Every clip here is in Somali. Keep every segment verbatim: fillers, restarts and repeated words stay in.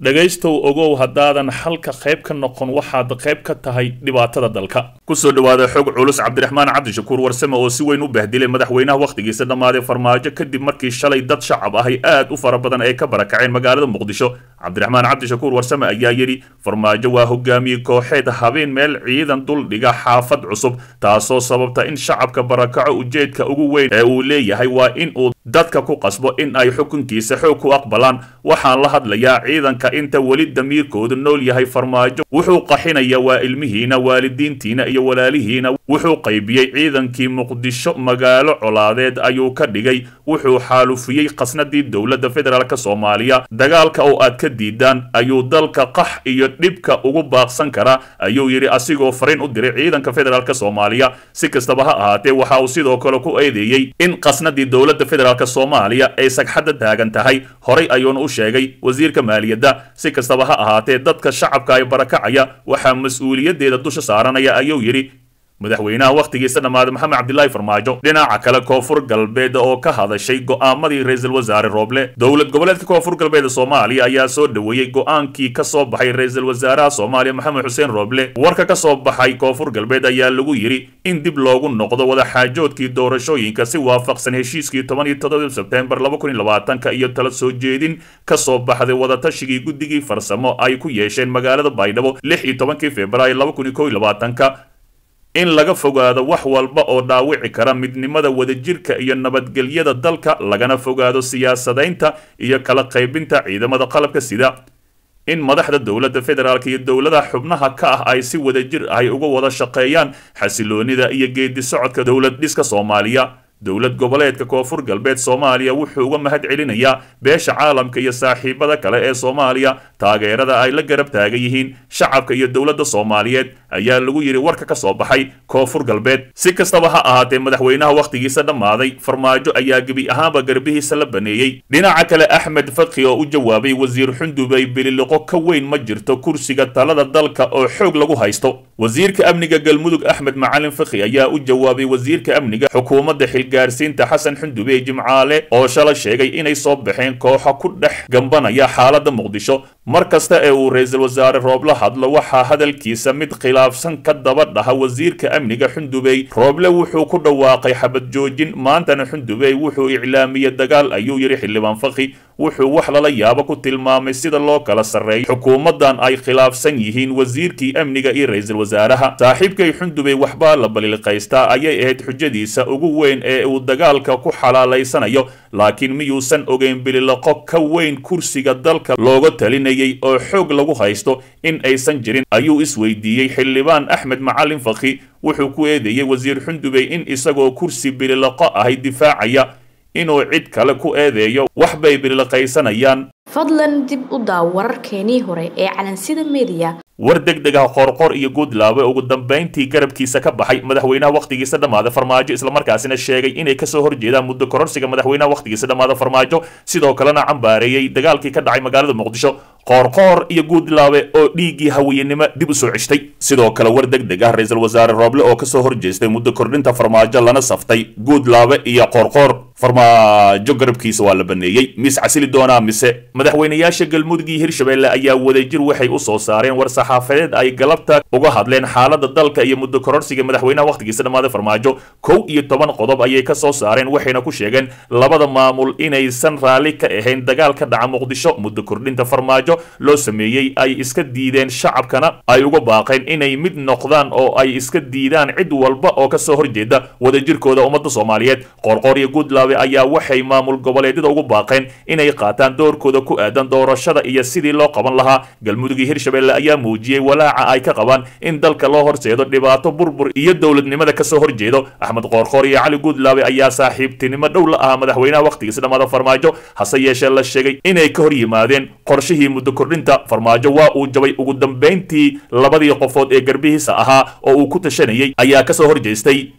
dhagaystow ogow haddaadan halka qayb ka noqon waxaad qayb ka tahay dhibaatada dalka kusoo dhawaada xog culus cabdiraxmaan cabdishakuur warsame oo si weyn u bahdilay madaxweynaha waqtigiisa dhammaaday farmaajo kadib markii shalay dad shacab ahi aad u fara badan ay ka barakaceen magaalada muqdisho cabdiraxmaan cabdishakuur warsame ayaa yidhi farmaajo waa hogaamiye kooxeed habeen meel ciidan dul dhiga xaafad cusub taasoo sababta in shacabka barakaco ujeedka ugu weyn ee uu leeyahay waa in uu dadka ku qasbo in ay xukunkiisa xoog ku aqbalaan waxaan la hadlayaa ciidanka inta weli damiirkoodu nool yahay farmaajo wuxuu qaxinaya waa ilmihiina waalidiintiina iyo walaalihiina wuxuu qaybiyey ciidankii muqdisho magaalo colaadeed ayuu ka dhigay wuxuu xaalufiyey qasnadii dowladda federaalk soomaaliya dagaalka oo aad ka diidaan ayuu dalka qax iyo dhibka ugu baaqsan karaa ayuu yidhi asigoo fariin u diray ciidanka federaalk soomaaliya si kastaba ha ahaatee waxa uu sidoo kale ku eedeeyey in qasnadii dowladda federaalk soomaaliya ay sagxadda taagan tahay horay ayuuna u sheegay wasiirka maaliyadda si kastaba ha ahaatee dadka shacabka ay barakacaya waxaa mas-uuliyadeeda dusha saaranaya ayuu yidhi madaxweynaha waqtigiisa dhammaaday maxamed cabdilaahi farmaajo dhinaca kale koonfur galbeed oo ka hadashay go'aamadii ra-iisul wasaare rooble dowlad goboleedka koonfur galbeed soomaaliya ayaa soo dhaweeyey go'aankii ka soo baxay ra-iisul wasaaraha soomaaliya maxamed xuseen rooble warka ka soo baxay koonfur galbeed ayaa lagu yidhi in dib loogu noqdo wadaxaajoodkii doorashooyinka si waafaqsan heshiiskii toban iyo toddoba sebtembar laba kun iyo labaatanka iyo tala soo jeedin ka soo baxday wadatashigii guddigii farsamo ay ku yeesheen magaalada baydhabo lix iyo tobankii februaayo laba kun iyo kow iyo labaatanka in laga fogaado wax walba oo dhaawici kara midnimada wadajirka iyo nabadgelyada dalka lagana fogaado siyaasadaynta iyo kala qaybinta ciidamada qalabka sida in madaxda dowladda federaalk iyo dowladaha xubnaha ka ah ay si wadajir ay uga wada shaqeeyaan xasiloonida iyo geedi socodka dowlad dhiska soomaaliya dowlad goboleedka koonfur galbeed soomaaliya wuxuu uga mahad celinayaa beesha caalamka iyo saaxiibada kale ee soomaaliya taageerada ay la garab taagan yihiin shacabka iyo dowladda soomaaliyeed ayaa lagu yidhi warka ka soo baxay koonfur galbeed si kastaba ha ahaatee madaxweynaha waqtigiisa dhammaaday farmaajo ayaa gebi ahaanba garbihiisa la baneeyey dhinaca kale axmed faqi oo u jawaabay wasiir xundubay bililiqo ka weyn ma jirto kursiga talada dalka oo xoog lagu haysto wasiirka amniga galmudug axmed macalin faqi ayaa u jawaabay wasiirka amniga xukuumadda gaarsiinta xasan xundube jimcaale oo shala sheegay inay soo baxeen kooxo ku dhex gambanaya xaaladda muqdisho mar kasta ee uu ra-iisul wasaare rooble hadlo waxaa hadalkiisa mid khilaafsan ka daba dhaha wasiirka amniga xundubey rooble wuxuu ku dhawaaqay xabad joojin maantana xundubey wuxuu iclaamiyey dagaal ayuu yidhi xildhibaan faqi wuxuu wax lala yaabo ku tilmaamay sida loo kala sarreeyo xukuumaddan ay khilaafsan yihiin wasiirkii amniga iyo ra-iisul wasaaraha saaxiibkay xundubey waxbaa la balilqaystaa ayay ahayd xujadiisa ugu weyn ee uu dagaalka ku xalaalaysanayo laakiin miyuusan ogeyn bililaqo ka weyn kursiga dalka looga talinayay oo xoog lagu haysto in aysan jirin ayuu isweydiiyey xildhibaan axmed macalin faqi wuxuu ku eedeeyey wasiir xundubey in isagoo kursi bililaqo ahay difaacaya inuu cid kale ku eedeeyo wax bay bililaqaysanayaan fadlan dib u daaw wararkeenii hore ee calansida media war degdeg ah qorqor iyo guudlaabe ugu dambeyntii garabkiisa ka baxay madaxweynaha waqtigiisa dhammaaday farmaajo islamarkaasina sheegay inay kasoo horjeedaan muddo kororsiga madaxweynaha waqtigiisa dhammaaday farmaajo sidoo kalena cambaareeyey dagaalkii ka dhacay magaalada muqdisho qoorqoor iyo guudlaabe oo dhiiggii haweyenimo dib u soo ceshtay sidoo kale war degdeg ah ra-iisul wasaare rooble oo kasoo horjeestay muddo kordhinta farmaajo lana saftay guudlaabe iyo qoorqoor farmaajo garabkiisa waa la baneeyey mis casili doonaa mise madaxweynayaasha galmudug iyo hirshabelle ayaa wadajir waxay u soo saareen war saxaafadeed ay galabta uga hadleen xaaladda dalka iyo muddo kororsiga madaxweynaha waqtigiisa dhammaaday farmaajo kow iyo toban qodob ayay ka soo saareen waxayna ku sheegeen labada maamul inaysan raalli ka ahayn dagaal ka dhaca muqdisho muddo kordhinta farmaajo loo sameeyey ay iska diideen shacabkana ay uga baaqeen inay mid noqdaan oo ay iska diidaan cid walba oo kasoo horjeeda wadajirkooda ummadda soomaaliyeed qoorqoor iyo guudlaabe ayaa waxay maamul goboleedyada ugu baaqeen inay qaataan doorkooda ku aadan doorashada iyo sidii loo qaban lahaa galmudug iyo hirshabelle ayaa muujiyey walaaca ay ka qabaan in dalka loo horseedo dhibaato burbur iyo dowladnimada kasoo horjeedo axmed qoorqoor iyo cali guudlaabe ayaa saaxiibtinimo dhow la ahaa madaxweynaha waqtigiisa dhammaaday farmaajo hase yeeshee la sheegay inay ka hor yimaadeen qorshihii muddo kordhinta farmaajo waa uu jabay ugu dambeyntii labadii qofood ee garbihiisa ahaa oo uu ku tashanayay ayaa kasoo horjeestay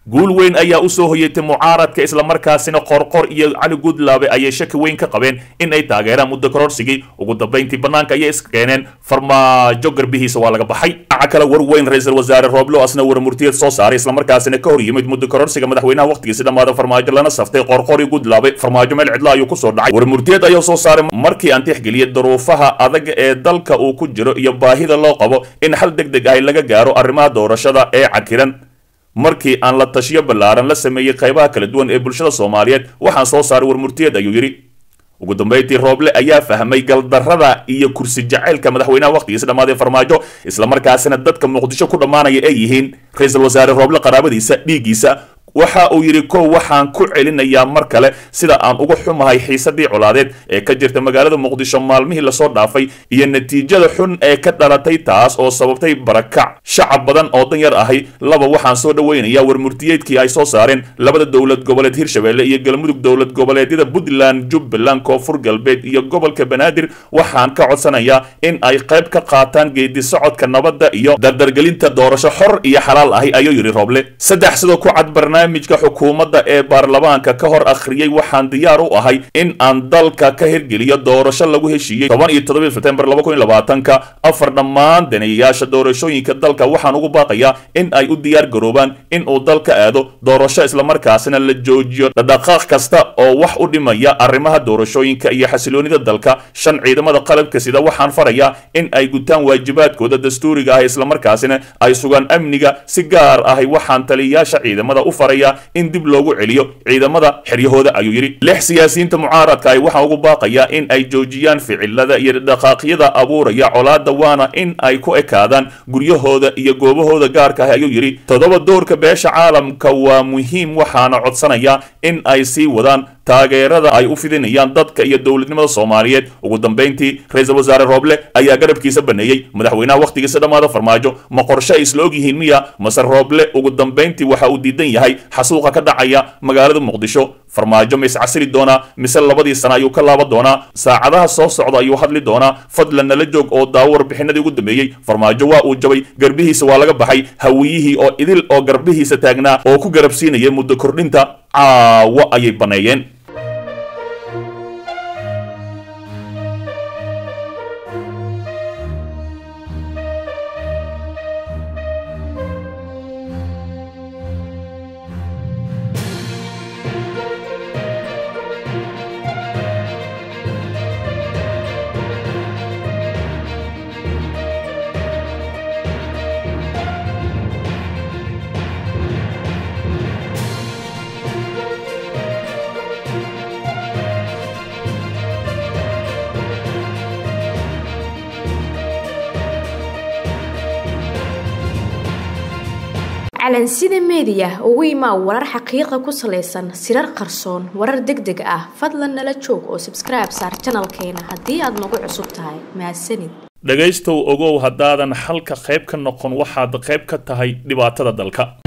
guul weyn ayaa u soo hoyatay mucaaradka isla markaasina qorqor iyo cali gudlaabe ayay shaki weyn ka qabeen in ay taageeraan muddo kororsigii ugu dambeyntii banaanka ayay iska keeneen farmaajo garbihiisa waa laga baxay waxa kale war weyn ra'iisul wasaare Roble asna war murtiyad soo saaray isla markaasina ka hor yimid muddo kororsiga madaxweynaha waqtigiisa dhamaada farmaajo lana saftay qorqor iyo gudlaabe farmaajo meel cidla ayuu ku soo dhacay war murtiyad ayuu soo saaray markii aan tixgeliyay duruufaha adag ee dalka uu ku jiro iyo baahida loo qabo in xal degdeg ah laga gaaro arrimaha doorashada ee cakiran markii aan la tashiyo ballaaran la sameeyay qaybaha kala duwan ee bulshada Soomaaliyeed waxaan soo saaray war murtiyad ayuu yiri ugu dambeyntii Roble ayaa fahmay galdarrada iyo kursi jaceylka madaxweynaha waqtigiisa dhamaaday farmaajo isla markaasina dadka Muqdisho ku dhamaanaya ay yihiin ra'iisul wasaare Roble qaraabadiisa dhiigiisa waxa uu yiri ko waxaan ku celinayaa mar kale sida aan uga xumahay xiisadii colaadeed ee ka jirta magaalada Muqdisho maalmihii la soo dhaafay iyo natiijada xun ee ka dhalatay taas oo sababtay barakac shacab badan oo dan yar ahay laba waxaan soo dhaweynayaa war murtiyeedkii ay soo saareen labada dowlad goboleed Hirshabelle iyo Galmudug dowlad goboleedyada Puntland Jubbaland Koonfur Galbeed iyo gobolka Banaadir waxaan ka codsanayaa in ay qayb ka qaataan geedi socodka nabadda iyo dardargelinta doorasho xor iyo xalaal ah ayuu yiri Roble saddex sidoo ku cad barnaamijka xukuumadda ee baarlamaanka ka hor akhriyay waxaan diyaar u ahay in aan dalka ka hirgeliyo doorasho lagu heshiiyay toban iyo toddoba Sebtembar laba kun iyo labaatan afar dhammaan daneeyaasha doorashooyinka dalka waxaan ugu baaqayaa in ay u diyaar garoobaan in uu dalka aado doorasho isla markaasina la joojiyo dhaqdhaqaaq kasta oo wax u dhimaya arrimaha doorashooyinka iyo xasiloonida dalka shan ciidamada qalabka sida waxaan farayaa in ay gutaan waajibaadkooda dastuuriga ah isla markaasina ay sugaan amniga si gaar ah waxaan taliyayaasha ciidamada u faraya in dib loogu celiyo ciidamada xiryahooda ayuu yiri lix siyaasiyiinta mucaaradka ay waxa ugu baaqaya in ay joojiyaan ficilada iyo dhaqaaqyada abuuraya colaada waana in ay ku ekaadaan guryahooda iyo goobahooda gaarka ah ayuu yiri todoba doorka beesha caalamka waa muhiim waxaana codsanaya in ay sii wadaan taageerada ay u fidinayaan dadka iyo dawladnimada Soomaaliyeed ugu dambeyntii ra'iisul wasaare Roble ayaa garabkiisa baneeyay madaxweynaha waqtigiisa dhamaada farmaajo ma qorshe isla og yihiin miya masar Roble ugu dambeyntii waxa uu diidan yahay xasuuqa ka dhacaya magaalada Muqdisho farmaajo mis casri doona mise labadii sano ayuu ka laaba doona saacadaha soo socda ayuu hadli doona fadlan nala joog oo daawar bixinadii ugu dambeeyay farmaajo waa uu jabay garbihiisa waa laga baxay hawiyihii oo idil oo garbihiisa taagnaa oo ku garabsiinayay muddo kordhinta caawa ayay baneeyeen calansida media ugu imaa warar xaqiiqo ku saleysan sirar qarsoon warar degdeg ah fadlan nala joog oo subscribe saar channelkeena haddii aad nagu cusub tahay mahadsanid dhagaystow ogow haddaadan halka qayb ka noqon waxaad qayb ka tahay dhibaatada dalka